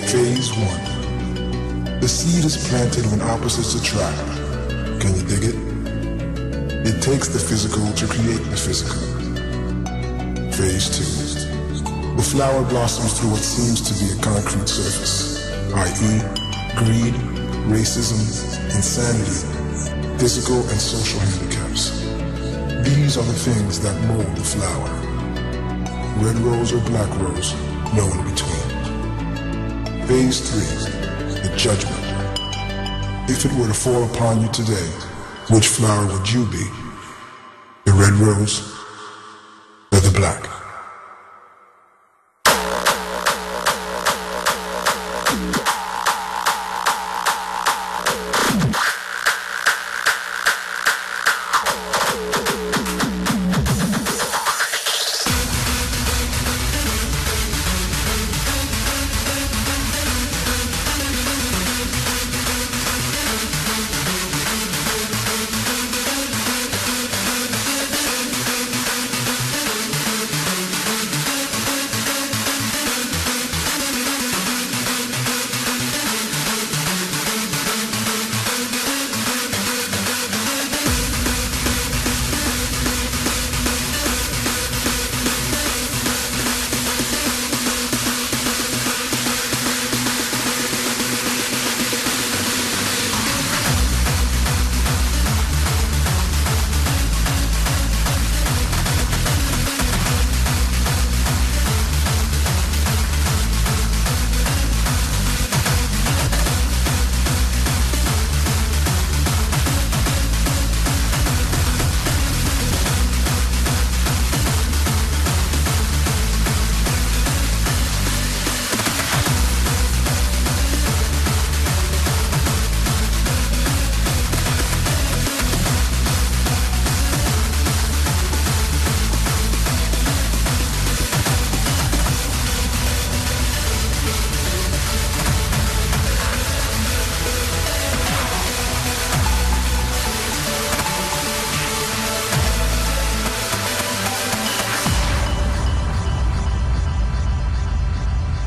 Phase 1. The seed is planted when opposites attract. Can you dig it? It takes the physical to create the physical. Phase 2. The flower blossoms through what seems to be a concrete surface, i.e., greed, racism, insanity, physical and social handicaps. These are the things that mold the flower. Red rose or black rose, no in between. Phase 3, the judgment. If it were to fall upon you today, which flower would you be? The red rose or the black?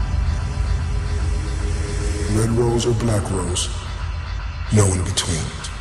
Red rose or black rose, no in between.